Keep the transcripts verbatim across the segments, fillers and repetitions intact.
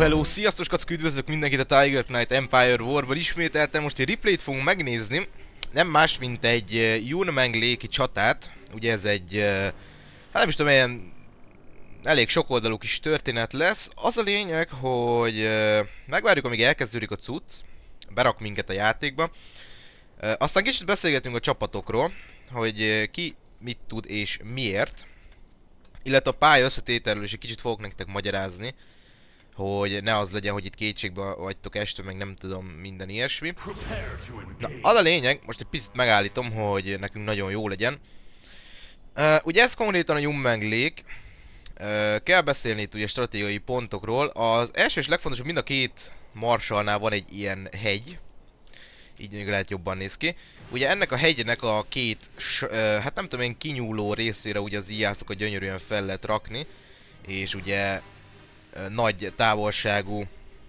hello, sziasztok skacok, üdvözlök mindenkit a Tiger Knight Empire War-ban. Ismételten most egy replayt fogunk megnézni. Nem más, mint egy uh, Yun-Meng Lake-i csatát. Ugye ez egy, uh, hát nem is tudom, ilyen elég sokoldalú kis történet lesz. Az a lényeg, hogy uh, megvárjuk, amíg elkezdődik a cucc, berak minket a játékba. Uh, aztán kicsit beszélgetünk a csapatokról, hogy uh, ki mit tud és miért. Illetve a pálya összetételről is egy kicsit fogok nektek magyarázni, hogy ne az legyen, hogy itt kétségbe vagytok este, meg nem tudom, minden ilyesmi. Na, az a lényeg, most egy picit megállítom, hogy nekünk nagyon jó legyen. Uh, ugye ez konkrétan a Yun-Meng Lake. Uh, kell beszélni itt ugye stratégiai pontokról. Az első és legfontosabb, mind a két marsalnál van egy ilyen hegy. Így még lehet jobban néz ki. Ugye ennek a hegynek a két, uh, hát nem tudom én, kinyúló részére ugye az íjászokat gyönyörűen fel lehet rakni. És ugye uh, nagy távolságú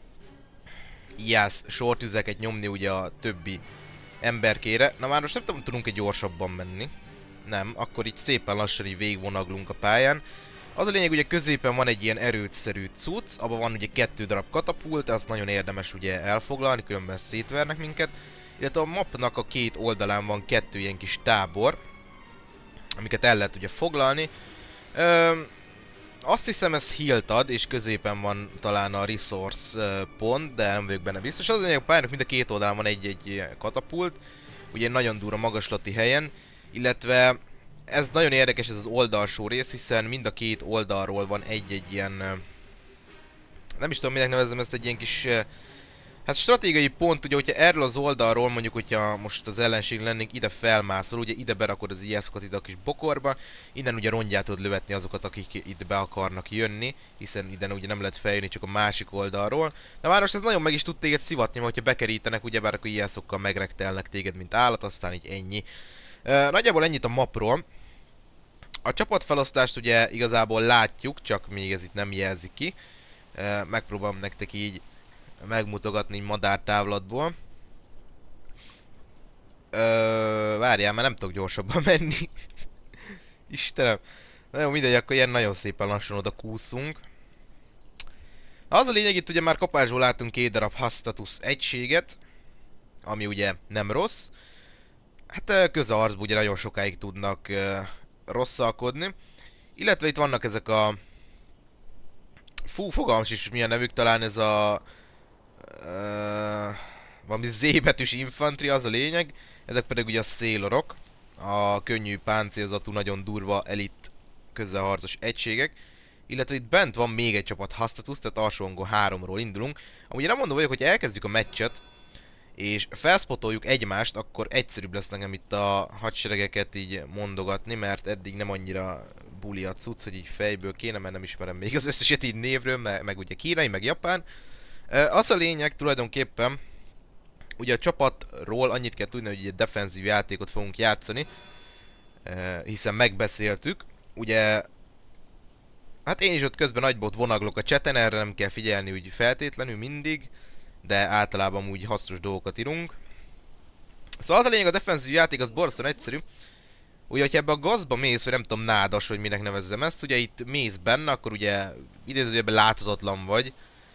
íjász sortüzeket nyomni ugye a többi emberkére. Na már most nem tudom, tudunk-e gyorsabban menni. Nem, akkor így szépen lassan így végigvonaglunk a pályán. Az a lényeg, ugye középen van egy ilyen erőtszerű cucc, abban van ugye kettő darab katapult, azt nagyon érdemes ugye elfoglalni, különben szétvernek minket. Illetve a mapnak a két oldalán van kettő ilyen kis tábor, amiket el lehet ugye foglalni. Ö, azt hiszem ez healt ad, és középen van talán a resource pont, de nem vagyok benne biztos. Az a lényeg, a pályának mind a két oldalán van egy-egy katapult, ugye nagyon durva magaslati helyen, illetve ez nagyon érdekes, ez az oldalsó rész, hiszen mind a két oldalról van egy-egy ilyen, nem is tudom minek nevezzem ezt, egy ilyen kis, hát stratégiai pont, ugye hogyha erről az oldalról mondjuk, hogyha most az ellenség lennénk, ide felmászol, ugye ide berakod az ijászokat ide a kis bokorba, innen ugye rongyát tudod lövetni azokat, akik itt be akarnak jönni, hiszen ide ugye nem lehet feljönni csak a másik oldalról. De már most ez nagyon meg is tud téged szivatni, mert hogyha bekerítenek, ugyebár akkor ijászokkal megrektelnek téged, mint állat, aztán így ennyi. Uh, nagyjából ennyit a mapról. A csapatfelosztást ugye igazából látjuk, csak még ez itt nem jelzi ki. Uh, megpróbálom nektek így megmutogatni madártávlatból. Uh, várjál, mert nem tudok gyorsabban menni. Istenem. Na jó, mindegy, akkor ilyen nagyon szépen lassan oda kúszunk. Az a lényeg, itt ugye már kapásból látunk két darab Hastatus egységet, ami ugye nem rossz. Hát közelharcban ugye nagyon sokáig tudnak uh, rosszalkodni. Illetve itt vannak ezek a... Fú, fogalmas is milyen nevük, talán ez a... Uh, valami Z betűs infantry, az a lényeg. Ezek pedig ugye a szélorok. A könnyű páncélzatú, nagyon durva elit közelharcos egységek. Illetve itt bent van még egy csapat Hastatus, tehát alsóangol háromról indulunk. Amúgy nem mondom vagyok, hogy elkezdjük a meccset, és felspotoljuk egymást, akkor egyszerűbb lesz nekem itt a hadseregeket így mondogatni, mert eddig nem annyira buli a cucc, hogy így fejből kéne, mert nem ismerem még az összeset így névről, meg, meg ugye kínai, meg japán. Az a lényeg tulajdonképpen, ugye a csapatról annyit kell tudni, hogy egy defenzív játékot fogunk játszani, hiszen megbeszéltük, ugye, hát én is ott közben nagybot vonaglok a chaten, erre nem kell figyelni úgy feltétlenül mindig, de általában úgy hasznos dolgokat írunk. Szóval az a lényeg, a defenzív játék az borzasztóan egyszerű. Ugye, hogyha ebbe a gazba mész, vagy nem tudom, nádas, vagy minek nevezzem ezt, ugye itt mész benne, akkor ugye idézőjelben láthatatlan vagy.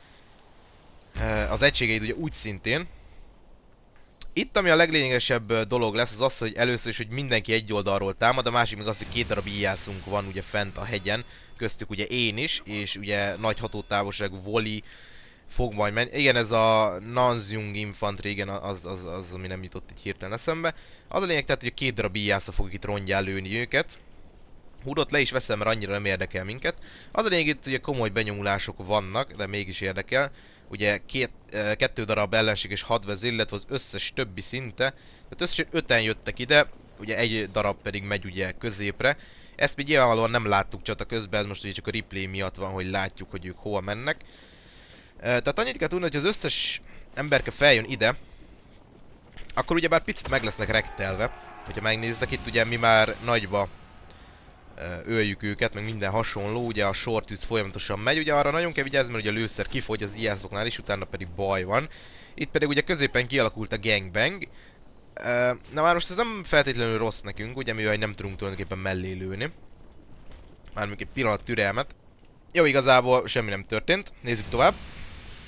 Az egységeid ugye úgy szintén. Itt ami a leglényegesebb dolog lesz, az az, hogy először is, hogy mindenki egy oldalról támad, a másik meg az, hogy két darab íjászunk van ugye fent a hegyen, köztük ugye én is, és ugye nagy hatótávolságú volley fog majd menni. Igen, ez a Nanzung Infantry, igen, az, az, az, ami nem jutott így hirtelen eszembe. Az a lényeg, tehát, hogy a két darab íjásza fogjuk itt rongyán lőni őket. Hudot le is veszem, mert annyira nem érdekel minket. Az a lényeg, itt ugye komoly benyomulások vannak, de mégis érdekel. Ugye két, e, kettő darab ellenséges hadvezér, illetve az összes többi szinte. Tehát összesen öten jöttek ide, ugye egy darab pedig megy ugye középre. Ezt még nyilvánvalóan nem láttuk csata közben, ez most ugye csak a replay miatt van, hogy látjuk, hogy ők hova mennek. Tehát annyit kell tudni, hogy az összes emberke feljön ide, akkor ugye bár picit meg lesznek rektelve. Hogyha megnéztek, itt ugye mi már nagyba öljük őket, meg minden hasonló, ugye a sortűz folyamatosan megy, ugye arra nagyon kell vigyázni, mert ugye a lőszer kifogy az ijászoknál is, utána pedig baj van. Itt pedig ugye középen kialakult a gangbang. Na már most ez nem feltétlenül rossz nekünk, ugye mivel nem tudunk tulajdonképpen mellé lőni. Már még egy pillanat türelmet. Jó, igazából semmi nem történt. Nézzük tovább.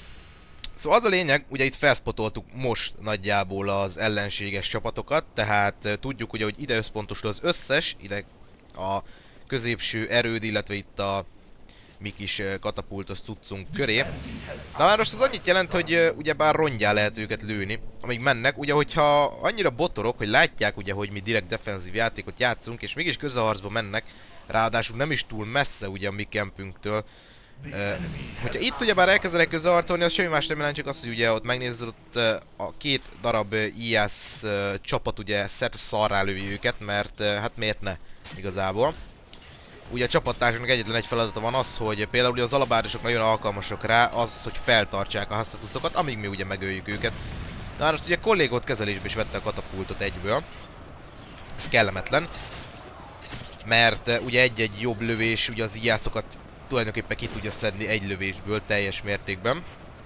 Szóval az a lényeg, ugye itt felspotoltuk most nagyjából az ellenséges csapatokat, tehát uh, tudjuk ugye, hogy ide összpontosul az összes, ide a középső erőd, illetve itt a mi kis uh, katapultos cuccunk köré. Na már most az annyit jelent, hogy uh, ugyebár rongyá lehet őket lőni, amíg mennek. Ugye, hogyha annyira botorok, hogy látják ugye, hogy mi direkt defenzív játékot játszunk, és mégis közelharcba mennek, ráadásul nem is túl messze ugye a mi kempünktől. Uh, hogyha itt ugyebár elkezdenek közelharcolni, az semmi más nem jelent, csak azt, hogy ugye ott megnézed, ott uh, a két darab uh, i á es uh, csapat ugye szerte szarrá lövi őket, mert uh, hát miért ne igazából. Ugye a csapattársaknak egyetlen egy feladata van az, hogy például az alabárdosok nagyon alkalmasak rá, az, hogy feltartsák a hasztatuszokat, amíg mi ugye megöljük őket. Na most ugye kollégót kezelésbe is vette a katapultot egyből. Ez kellemetlen. Mert uh, ugye egy-egy jobb lövés ugye az i á es-okat tulajdonképpen ki tudja szedni egy lövésből teljes mértékben.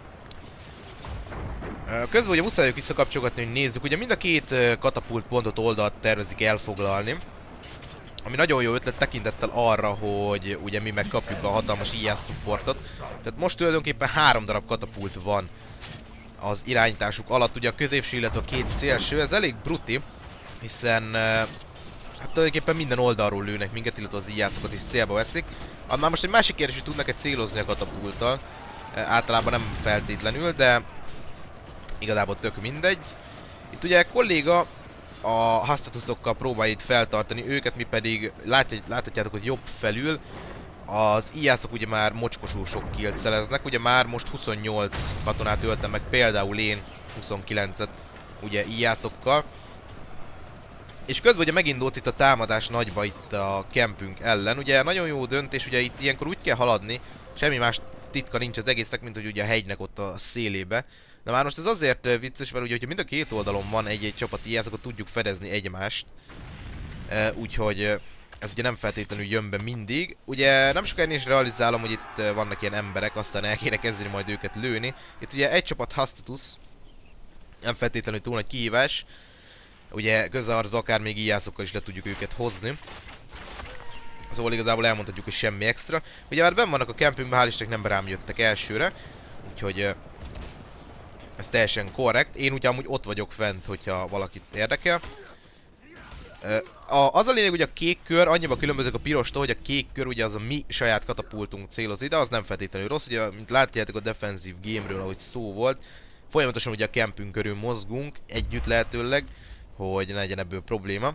Uh, közben ugye muszáj visszakapcsolgatni, hogy nézzük. Ugye mind a két uh, katapult pontot oldalt tervezik elfoglalni. Ami nagyon jó ötlet tekintettel arra, hogy ugye mi megkapjuk a hatalmas i á es supportot. Tehát most tulajdonképpen három darab katapult van az irányításuk alatt. Ugye a középső, illetve a két szélső. Ez elég bruti, hiszen uh, hát tulajdonképpen minden oldalról lőnek minket, illetve az i á es-okat is célba veszik. Már most egy másik kérdés, hogy tudnak-e célozni a katapulttal. Uh, általában nem feltétlenül, de igazából tök mindegy. Itt ugye kolléga a hasztatuszokkal próbálja itt feltartani őket, mi pedig látj, láthatjátok, hogy jobb felül az i á es-ok ugye már mocskosul sok killt szereznek, ugye már most huszonnyolc katonát öltem meg, például én huszonkilencet ugye i á es-okkal. És közben ugye megindult itt a támadás nagyba itt a kempünk ellen, ugye nagyon jó döntés, ugye itt ilyenkor úgy kell haladni, semmi más titka nincs az egésznek, mint hogy ugye a hegynek ott a szélébe. Na már most ez azért vicces, mert ugye, hogyha mind a két oldalon van egy-egy csapat i á es, akkor tudjuk fedezni egymást. E, úgyhogy ez ugye nem feltétlenül jön be mindig. Ugye nem sokáig is realizálom, hogy itt vannak ilyen emberek, aztán el kéne kezdeni majd őket lőni. Itt ugye egy csapat Hastatus, nem feltétlenül túl nagy kihívás. Ugye közelharcba akár még i á es-okkal is le tudjuk őket hozni. Szóval igazából elmondhatjuk, hogy semmi extra. Ugye már benn vannak a kempünkben, hál' Istennek nem rám jöttek elsőre. Úgyhogy ez teljesen korrekt. Én ugye amúgy ott vagyok fent, hogyha valakit érdekel. A, az a lényeg, hogy a kék kör, annyiban különbözők a pirostól, hogy a kék kör ugye az a mi saját katapultunk céloz ide, az nem feltétlenül rossz. Ugye, mint látjátok a defensív game-ről, ahogy szó volt, folyamatosan ugye a kempünk körül mozgunk, együtt lehetőleg, hogy ne legyen ebből probléma.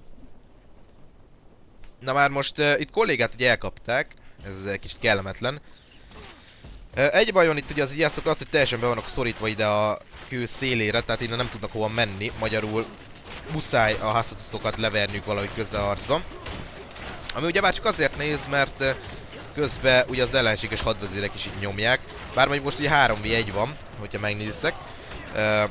Na már most uh, itt kollégát ugye elkapták, ez egy kicsit kellemetlen. Uh, egy baj van itt ugye az i á es-ok az, hogy teljesen be vannak szorítva ide a kő szélére, tehát innen nem tudnak hova menni, magyarul muszáj a hasztatuszokat leverniük valahogy közelharcban. Ami ugye már csak azért néz, mert uh, közben ugye az ellenséges hadvezérek is itt nyomják. Bár mondjuk most ugye három vé egy van, hogyha megnéztek. Uh,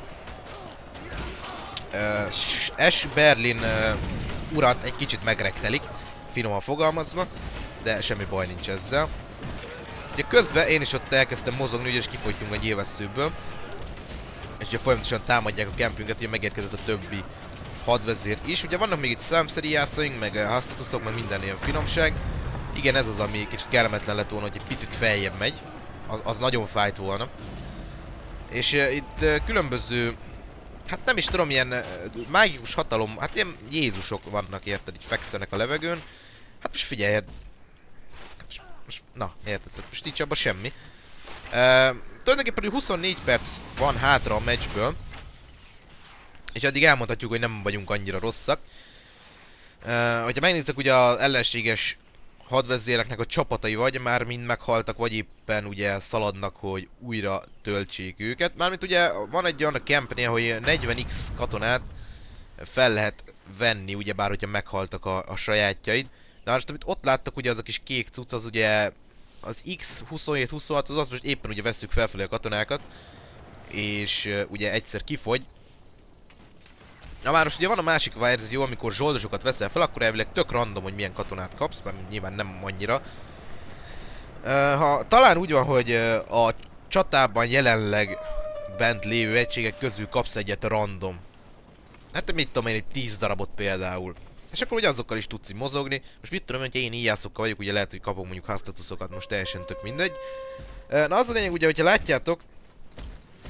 uh, S. Berlin uh, urat egy kicsit megrektelik, finoman fogalmazva, de semmi baj nincs ezzel. Ugye közben én is ott elkezdtem mozogni, ugye, és kifogytunk a nyilvesszőből. És ugye folyamatosan támadják a kempünket, ugye megérkezett a többi hadvezér is. Ugye vannak még itt számszeri i á es-aink, meg hasztatusok, meg minden ilyen finomság. Igen, ez az, ami kicsit kellemetlen lett volna, hogy egy picit feljebb megy. Az, az nagyon fájt volna. És uh, itt uh, különböző, hát nem is tudom, ilyen uh, mágikus hatalom, hát ilyen Jézusok vannak, érted, így fekszenek a levegőn. Hát most figyelj, most, most, na, érted, most nincs abban semmi. Uh, tulajdonképpen huszonnégy perc van hátra a meccsből. És addig elmondhatjuk, hogy nem vagyunk annyira rosszak. Uh, hogyha megnézzük, ugye az ellenséges hadvezéreknek a csapatai vagy már mind meghaltak, vagy éppen ugye szaladnak, hogy újra töltsék őket. Mármint ugye van egy olyan a campnél, hogy negyven x katonát fel lehet venni, ugyebár hogyha meghaltak a, a sajátjaid. De most amit ott láttak, ugye az a kis kék cucc, az ugye az X huszonhét huszonhat, az azt most éppen ugye vesszük felfelé a katonákat. És uh, ugye egyszer kifogy. Na már most ugye van a másik verzió, amikor zsoldosokat veszel fel, akkor elvileg tök random, hogy milyen katonát kapsz, mert nyilván nem annyira. Uh, ha talán úgy van, hogy uh, a csatában jelenleg bent lévő egységek közül kapsz egyet random. Hát mit tudom én, egy tíz darabot például. És akkor ugye azokkal is tudsz így mozogni. Most mit tudom, hogy én i á es-okkal vagyok, ugye lehet, hogy kapok mondjuk hasztatuszokat, most teljesen tök mindegy. Uh, na az a lényeg ugye, hogyha látjátok,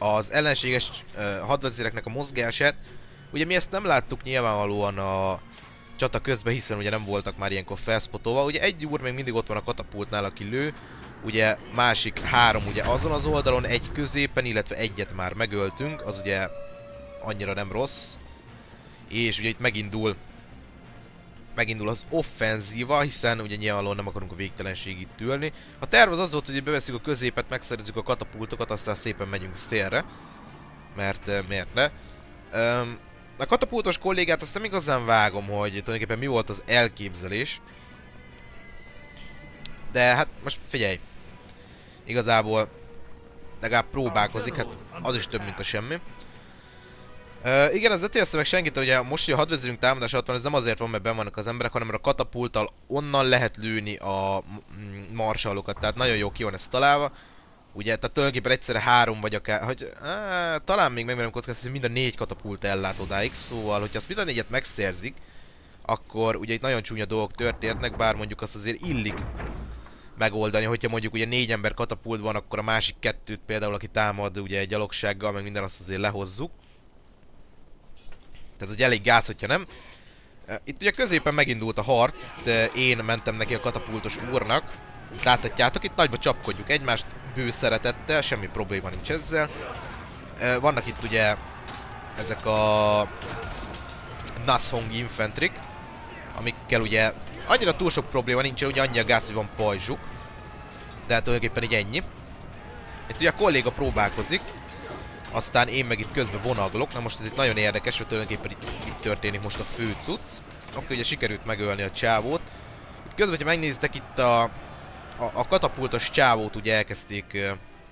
az ellenséges uh, hadvezéreknek a mozgását. Ugye mi ezt nem láttuk nyilvánvalóan a csata közben, hiszen ugye nem voltak már ilyenkor felspotolva. Ugye egy úr még mindig ott van a katapultnál, aki lő. Ugye másik három ugye azon az oldalon, egy középen, illetve egyet már megöltünk, az ugye annyira nem rossz. És ugye itt megindul megindul az offenzíva, hiszen ugye nyilvánvalóan nem akarunk a végtelenségig ülni. A terv az az volt, hogy beveszünk a középet, megszerezzük a katapultokat, aztán szépen megyünk szélre. Mert uh, miért ne? Um, a katapultos kollégát azt nem igazán vágom, hogy tulajdonképpen mi volt az elképzelés. De hát most figyelj. Igazából legalább próbálkozik, hát az is több, mint a semmi. Uh, igen, ez ne térdezte meg senkit, ugye most, hogy a hadvezérünk támadás alatt van, ez nem azért van, mert benn vannak az emberek, hanem mert a katapulttal onnan lehet lőni a marsallokat, tehát nagyon jó ki van ez találva. Ugye, tehát tulajdonképpen egyszerre három vagy akár, hogy á, talán még megmerem kockázni, hogy mind a négy katapult ellát odáig, szóval, hogyha azt mind a négyet megszerzik, akkor ugye itt nagyon csúnya dolgok történhetnek, bár mondjuk azt azért illik megoldani, hogyha mondjuk ugye négy ember katapult van, akkor a másik kettőt például, aki támad ugye egy gyalogsággal, meg minden, azt azért lehozzuk. Tehát ugye elég gáz, hogyha nem. Itt ugye középen megindult a harc, én mentem neki a katapultos úrnak. Láthatjátok, itt nagyba csapkodjuk egymást bő szeretettel, semmi probléma nincs ezzel. Vannak itt ugye ezek a Nashong infantrik, amikkel ugye annyira túl sok probléma nincsen, ugye annyi a gáz, hogy van pajzsuk. De tulajdonképpen így ennyi. Itt ugye a kolléga próbálkozik, aztán én meg itt közben vonaglok. Na most ez itt nagyon érdekes, mert tulajdonképpen itt, itt történik most a fő cucc. Akkor ugye sikerült megölni a csávót. Itt közben, hogyha megnézitek, itt a, a, a katapultos csávót ugye elkezdték ö,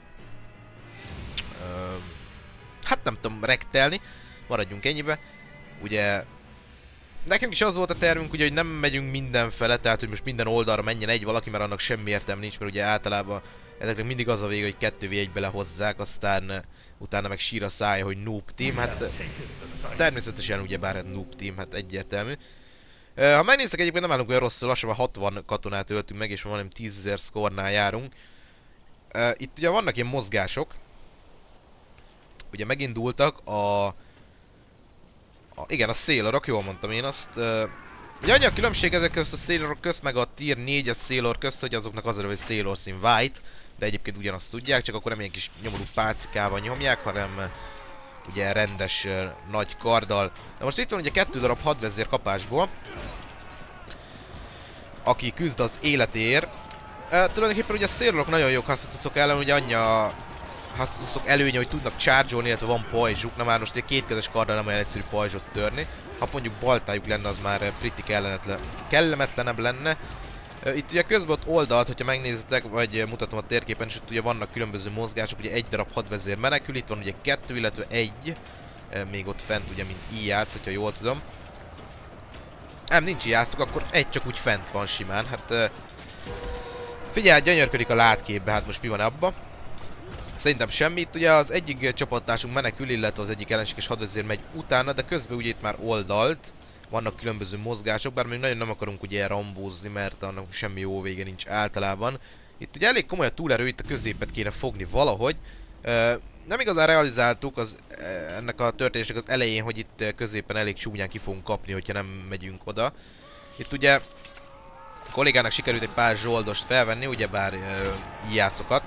ö, hát nem tudom, rektelni. Maradjunk ennyibe. Ugye nekünk is az volt a tervünk, ugye, hogy nem megyünk mindenfele, tehát hogy most minden oldalra menjen egy valaki, mert annak semmi értelme nincs, mert ugye általában ezeknek mindig az a vége, hogy kettő vé egybe lehozzák, aztán utána meg sír a szája, hogy noob team, hát természetesen ugyebár egy noob team, hát egyértelmű. Ha megnéztek, egyébként nem állunk olyan rosszul, lassan hatvan katonát öltünk meg, és ma majdnem tízezer szkornál járunk. Itt ugye vannak ilyen mozgások. Ugye megindultak a... a igen, a Sailorok, jól mondtam én azt. Ugye annyi a különbség ezek közt a Sailorok közt, meg a tier négyes Sailor közt, hogy azoknak az a hogy Sailor szín white, de egyébként ugyanazt tudják, csak akkor nem ilyen kis nyomorú pácikával nyomják, hanem ugye rendes nagy karddal. De most itt van ugye kettő darab hadvezér kapásból, aki küzd az életéért. E, tulajdonképpen ugye a Sailorok nagyon jók használatok ellen, ugye annyi a használatok előnye, hogy tudnak charge-olni, illetve van pajzsuk. Na már most ugye kétkezes karddal nem olyan egyszerű pajzsot törni. Ha mondjuk baltájuk lenne, az már pretty kellemetlenebb lenne. Itt ugye közben ott oldalt, hogyha megnézitek, vagy mutatom a térképen, és ott ugye vannak különböző mozgások, ugye egy darab hadvezér menekül, itt van ugye kettő, illetve egy, még ott fent ugye, mint így játsz, hogyha jól tudom. Nem, nincs így játszok, akkor egy csak úgy fent van simán, hát figyelj, gyönyörködik a látképbe, hát most mi van abba? Szerintem semmi, itt ugye az egyik csapattársunk menekül, illetve az egyik ellenséges hadvezér megy utána, de közben ugye itt már oldalt. Vannak különböző mozgások, bár még nagyon nem akarunk ugye rambózni, mert annak semmi jó vége nincs általában. Itt ugye elég komoly a túlerő, itt a középet kéne fogni valahogy. Ö, nem igazán realizáltuk az, ennek a történésnek az elején, hogy itt középen elég csúnyán ki fogunk kapni, hogyha nem megyünk oda. Itt ugye a kollégának sikerült egy pár zsoldost felvenni, ugyebár ö, játszokat.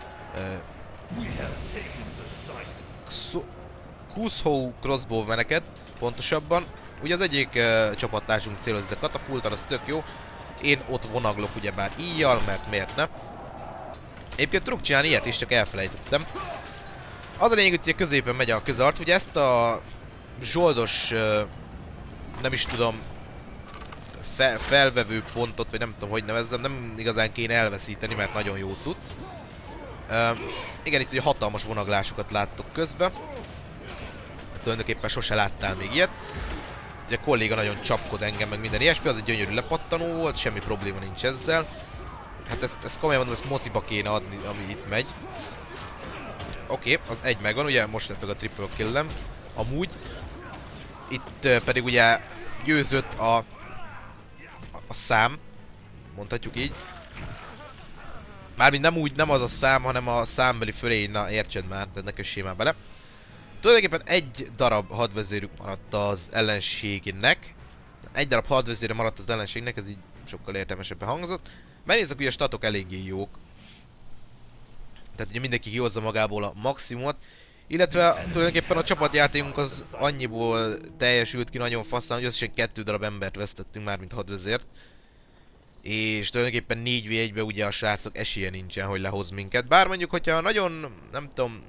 Kushou crossbow meneket, pontosabban. Ugye az egyik uh, csapattársunk célozik a katapultal, az tök jó. Én ott vonaglok ugyebár íjjal, mert miért ne. Egyébként tudok csinálni ilyet is, csak elfelejtettem. Az a lényeg, hogy középen megy a közarc. Ugye ezt a zsoldos, uh, nem is tudom, fe felvevő pontot, vagy nem tudom, hogy nevezzem, nem igazán kéne elveszíteni, mert nagyon jó cucc. Uh, igen, itt ugye hatalmas vonaglásokat láttok közben. Tulajdonképpen sose láttál még ilyet. Ugye a kolléga nagyon csapkod engem, meg minden ilyesmi, az egy gyönyörű lepattanó volt, semmi probléma nincs ezzel. Hát ezt, ezt komolyan mondom, ezt mosziba kéne adni, ami itt megy. Oké, okay, az egy megvan, ugye most lett meg a triple killem. Amúgy. Itt uh, pedig ugye győzött a, a, a szám, mondhatjuk így. Mármint nem úgy, nem az a szám, hanem a számbeli fölé, na értsed már, de ne kössél már bele. Tulajdonképpen egy darab hadvezérük maradt az ellenségnek. Egy darab hadvezére maradt az ellenségnek, ez így sokkal értelmesebben hangzott. Megnézzük, hogy a statok eléggé jók. Tehát ugye mindenki kihozza magából a maximumot. Illetve tulajdonképpen a csapatjátékunk az annyiból teljesült ki nagyon faszán, hogy összesen kettő darab embert vesztettünk már, mint hadvezért. És tulajdonképpen négy vé egyben ugye a srácok esélye nincsen, hogy lehoz minket. Bár mondjuk, hogyha nagyon, nem tudom...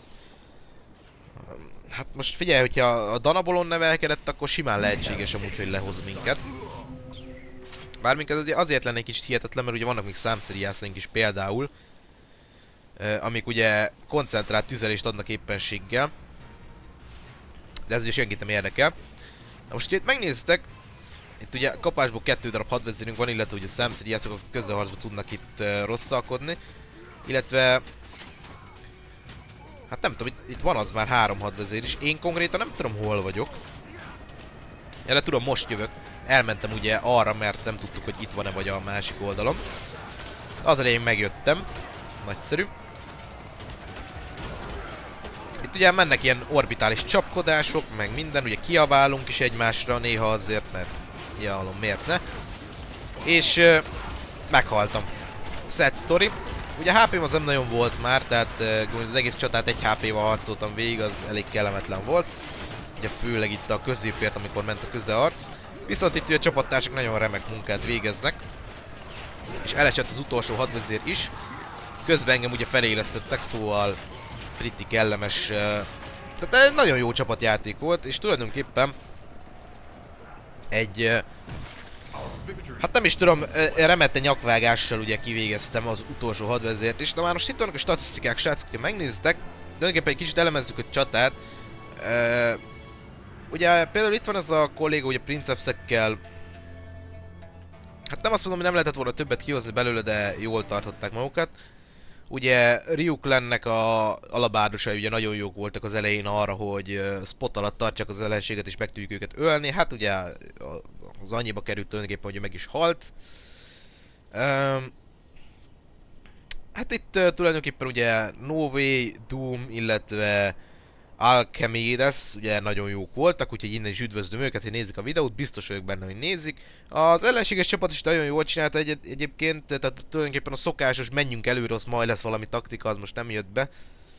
Hát most figyelj, hogyha a Danabolon nevelkedett, akkor simán lehetséges amúgy, hogy lehoz minket. Bár minket azért lenne egy kicsit hihetetlen, mert ugye vannak még számszeriászaink is például. Amik ugye koncentrált tüzelést adnak éppenséggel. De ez ugye senkit nem érdekel. Na most itt megnéztek, itt ugye kapásból kettő darab hadvezérünk van, illetve ugye számszeriászok a közelharcban tudnak itt uh, rosszalkodni. Illetve... Hát nem tudom, itt, itt van az már három hadvezér is. Én konkrétan nem tudom hol vagyok. Erre tudom, most jövök. Elmentem ugye arra, mert nem tudtuk, hogy itt van-e vagy a másik oldalon. Az elején megjöttem. Nagyszerű. Itt ugye mennek ilyen orbitális csapkodások, meg minden, ugye kiabálunk is egymásra néha azért, mert kiabálom, miért ne. És uh, meghaltam. Sad story. Ugye há pém az nem nagyon volt már, tehát uh, az egész csatát egy há pével harcoltam végig, az elég kellemetlen volt. Ugye főleg itt a középért, amikor ment a közelharc. Viszont itt ugye a csapattársak nagyon remek munkát végeznek. És elesett az utolsó hadvezér is. Közben engem ugye felélesztettek, szóval pretty kellemes. Uh, tehát egy nagyon jó csapatjáték volt, és tulajdonképpen egy... Uh, hát nem is tudom, uh, remette nyakvágással ugye kivégeztem az utolsó hadvezért is. Na már most itt vannak a statisztikák, srácok, hogyha megnéztek, tulajdonképpen egy kicsit elemezzük a csatát. Uh, ugye például itt van ez a kolléga, ugye princepszekkel. Hát nem azt mondom, hogy nem lehetett volna többet kihozni belőle, de jól tartották magukat. Ugye Ryuk lennek a alabárdosai ugye nagyon jók voltak az elején arra, hogy uh, spot alatt tartják az ellenséget és meg tudjuk őket ölni. Hát ugye az annyiba került tulajdonképpen, hogy meg is halt. Um, hát itt uh, tulajdonképpen ugye No Way, Doom, illetve Alchemides ugye nagyon jók voltak, úgyhogy innen is üdvözlöm őket, hogy nézik a videót, biztos vagyok benne, hogy nézik. Az ellenséges csapat is nagyon jól csinálta egy egyébként, tehát tulajdonképpen a szokásos menjünk előre, az majd lesz valami taktika, az most nem jött be.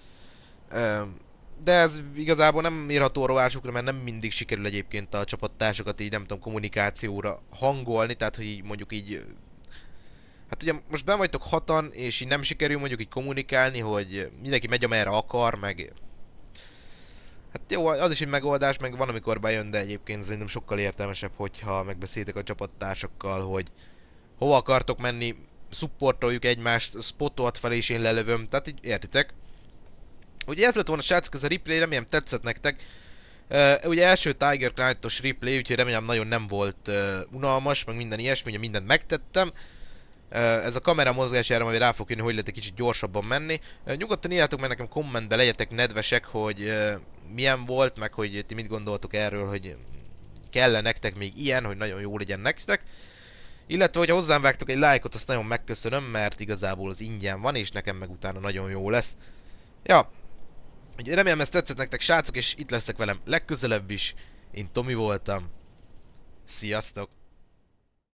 De ez igazából nem írható rovásukra, mert nem mindig sikerül egyébként a csapattársokat így nem tudom kommunikációra hangolni, tehát hogy így mondjuk így... Hát ugye most benn vagytok hatan, és így nem sikerül mondjuk így kommunikálni, hogy mindenki megy amerre akar, meg... Hát jó, az is egy megoldás, meg van amikor bejön, de egyébként szerintem sokkal értelmesebb, hogyha megbeszéltek a csapattársakkal, hogy hova akartok menni, supportoljuk egymást, spotolt fel és én lelövöm, tehát így értitek. Ugye ez lett volna, srácok, ez a replay, remélem tetszett nektek. Uh, ugye első Tiger Knight-os replay, úgyhogy remélem nagyon nem volt uh, unalmas, meg minden ilyesmi, ugye mindent megtettem. Uh, ez a kamera mozgására majd rá fog jönni, hogy lehet egy kicsit gyorsabban menni. Uh, nyugodtan írjátok meg nekem kommentbe, legyetek nedvesek, hogy uh, milyen volt, meg hogy ti mit gondoltok erről, hogy kell-e nektek még ilyen, hogy nagyon jó legyen nektek. Illetve, hogyha hozzám vágtok egy lájkot, azt nagyon megköszönöm, mert igazából az ingyen van, és nekem meg utána nagyon jó lesz. Ja, ugye remélem ezt tetszett nektek, srácok, és itt lesztek velem legközelebb is. Én Tomi voltam. Sziasztok!